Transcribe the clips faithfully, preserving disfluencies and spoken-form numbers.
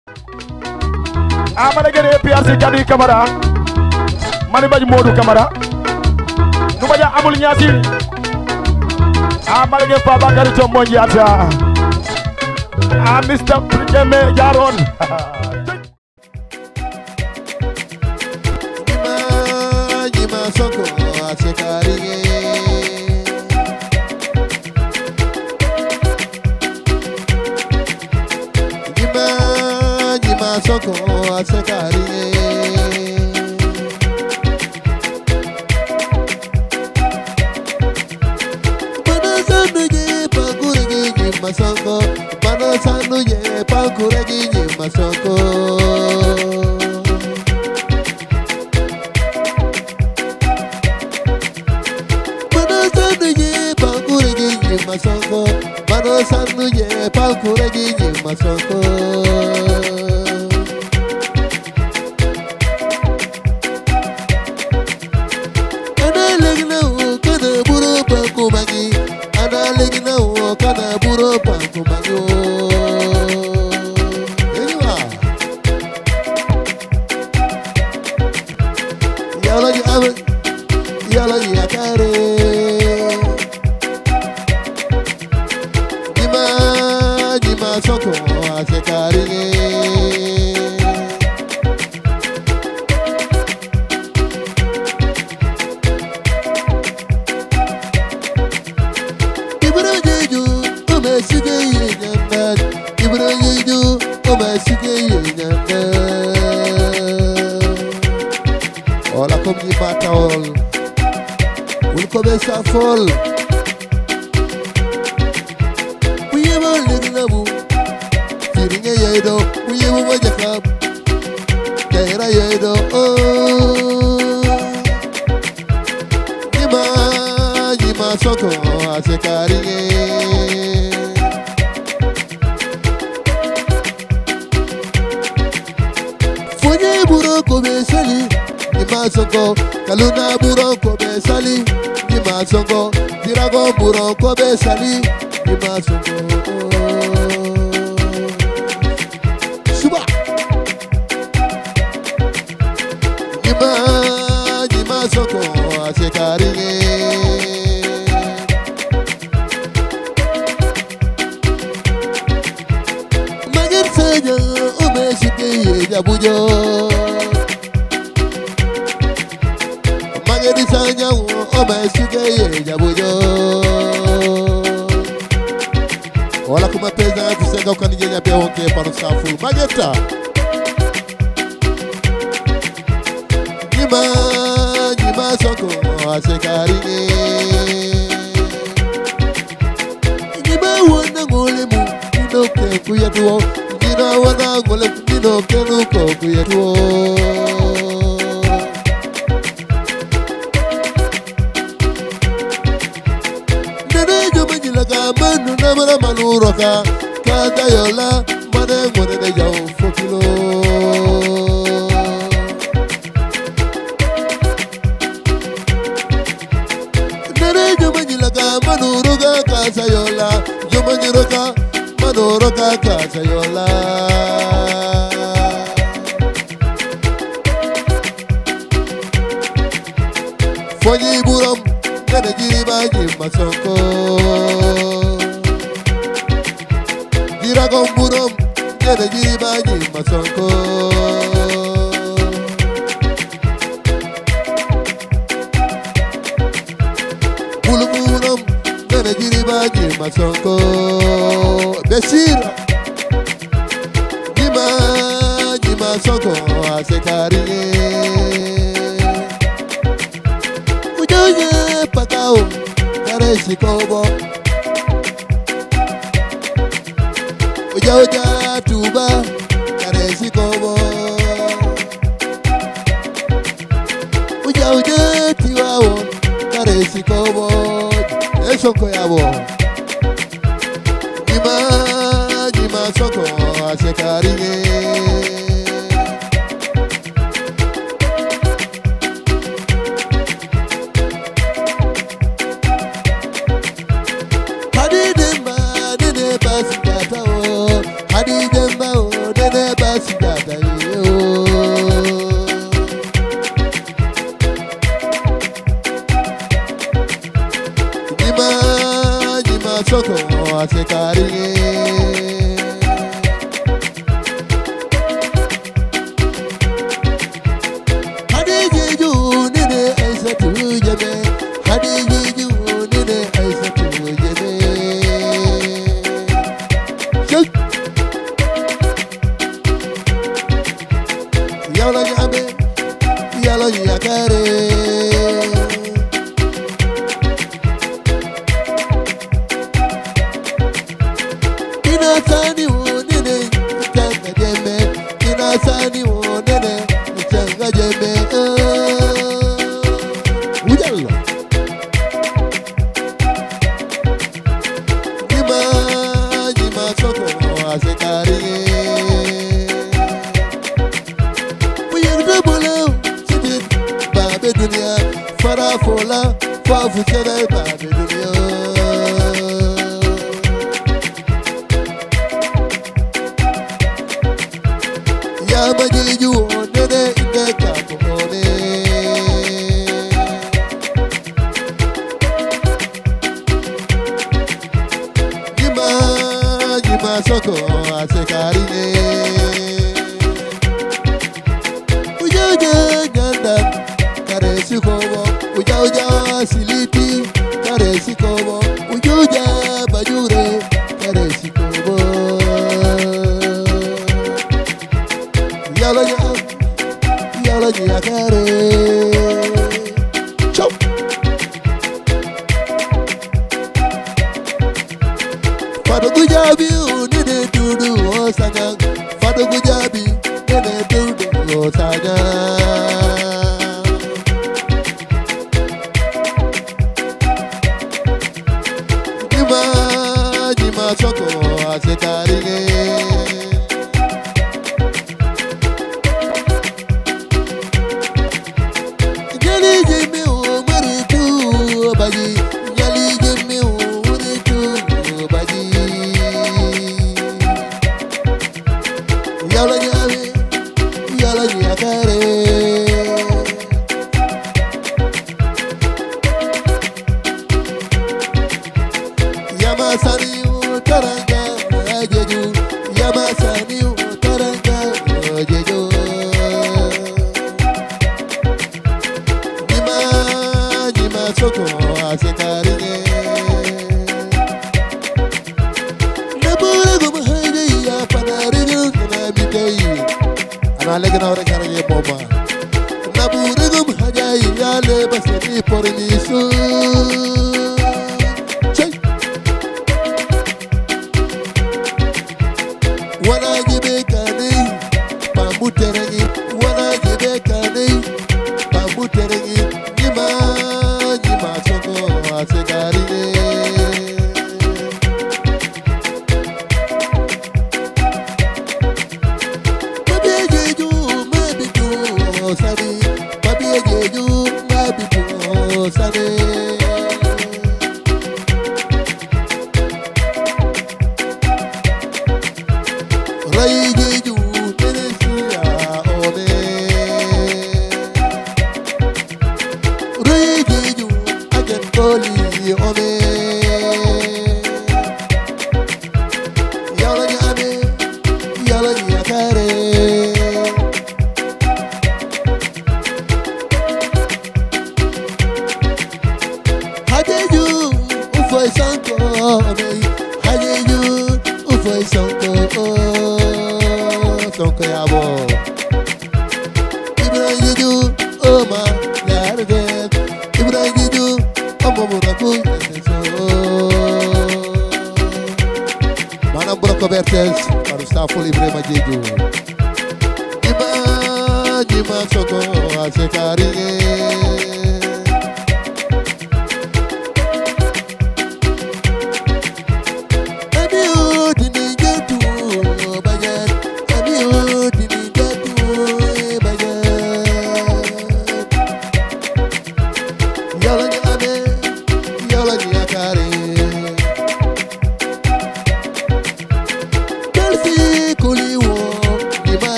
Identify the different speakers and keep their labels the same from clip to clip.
Speaker 1: amana gene P R C Kadi Camara mani baji Modou Camara nu baja amul ñaasi amana gene Papa Kadi to mo ñata a Mister Jeme Jaron
Speaker 2: Jima Jima Soko asekari Soko asekari Bana sanuje pakuregi jima soko Bana sanuje pakuregi jima soko Bana sanuje pakuregi jima soko Bana sanuje pakuregi jima soko Ana legina o kana buro panko banyo Ewa Yala ji ave Yala ji akare Jima Jima soko asekari Ola comme ni bataol Ul ko be sa fol Wiye mo legna bu Tiringa yedo wiye mo jakab Kaira yedo oh Jima Jima soko asekari Fonye buro ko be sali Jima soko kaluna buro ko be sali Jima soko dirago buro ko be sali Jima soko Suba Jima Jima soko asekari Magir seja ome sike jabujo Magedi sanya o mesike jabujo Wala kuma pesa tuseka ukanijenya pia onke pano safu Mageta Jima Jima soko asekari Jima wana ngole mu Inoke kuyatuo Jina wana ngole Inoke nuko kuyatuo Manu namara manu roka Kata yola Mane mwene de jau fokilo Nere jumanyi laka manu roka Kasa yola Jumanyi roka Manu roka kasa yola Fonyi buram Nene jiriba jima soko Jiragon buram Nene jiriba jima soko Bulu buram Nene jiriba jima soko Besira Jima Jima soko asekari Ujoye pakao Kare shikobo Uja uja tuba Kare shikobo Uja uja tiwawon Kare shikobo Eshoko yabo Jima Jima soko asekari Hadi demba dede basikata o Hadi demba o dede basi jata yo Jima jima soko asekari Hadiji ju nene aisa tu jeme Hadiji ju nene aisa tu jeme Yalla nyame yalla yakare Ina sani wonene changa jeme Ina sani wonene changa jeme Ujalla Jima jima soko asekari Dunia fara fola fafu sebe babe dunia ya majiju onene inde kapone Jima jima soko asekarine Ujaja ganda Karesi kobo, uja uja siliti. Karesi kobo, uja uja bajure. Karesi kobo. Yala ya, yala ya kare. Chop. Fado gujabi unine dudu osanga. Fado gujabi unine dudu osanga. Soko asekarige Nyali jimi umaritu baji Nyali jimi umaritu baji Yala nyame Yala nyakare Yamasani Taranga ajeju Yamasani taranga ajeju Jima jima soko asekarine Nabure gum haje ya panarinu na bikai Ana legna ora karage boba Nabure gum haje ya le basni pornisu Wana jibe kane, pambu terengi. Wana jibe kane, pambu terengi. Nima, nima soko asekarine. Babi ejeju, mabitu osani. Babi ejeju, mabitu osani. Raiju teresia ome Raiju agen koli ome Yala nyame Yala nyakare Hajeju ufoi sanko ome Hajeju ufoi sanko Sonko yabo Ibrahim Jeju Oma Yarde Ibrahim Jeju Oma Muraku Yeseso Mana Burako Bertes Baru Staful Ibrahim Jeju Jima Jima Soko Asekarine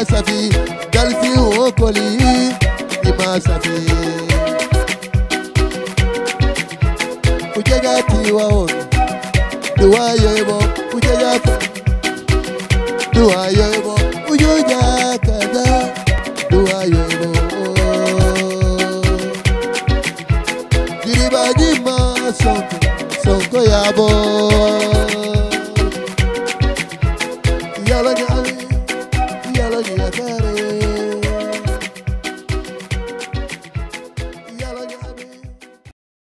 Speaker 2: safi dalfi okoli ima safi ujaja tiwa on duwa yoybo ujaja duwa yoybo ujuja kaza duwa yoybo jiriba jima sonko sonko yabo yalanya